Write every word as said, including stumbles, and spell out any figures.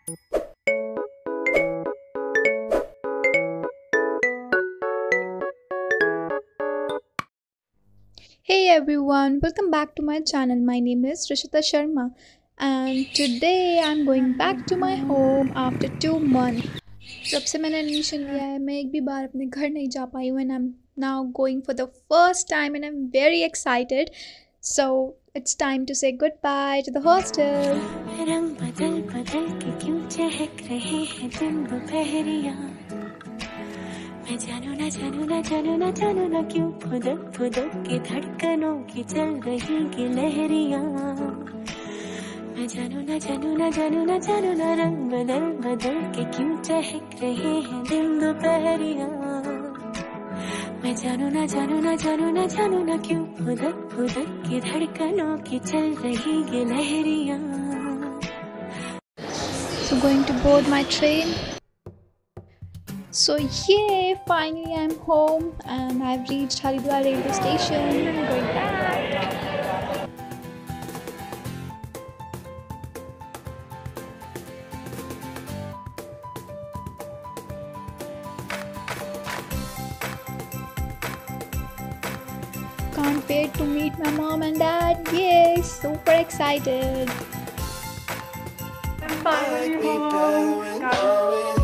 Hey everyone, welcome back to my channel. My name is Rishita Sharma, and today I'm going back to my home after two months. जब से मैंने admission लिया है मैं एक भी बार अपने घर नहीं जा पाई हूँ, and I'm now going for the first time and I'm very excited. So it's time to say goodbye to the hostel. रंग बदल बदल के क्यों चहक रहे हैं दिन दोपहरिया मैं जानू ना जानू ना जानू ना जानू ना क्यों फुदक फुदक के धड़कनों की चल रही की लहरिया मैं जानू ना जानू ना जानू ना जानू ना रंग बदल बदल के क्यों चहक रहे हैं दिन दोपहरिया मैं जानू ना जानू ना जानू ना जानू ना क्यों फुदक फुदक के धड़कनों की चल रही की लहरिया So going to board my train. So yay, finally I'm home and I've reached Haridwar railway station. I'm going back. Can't wait to meet my mom and dad. Yay, super excited. I'm finally home.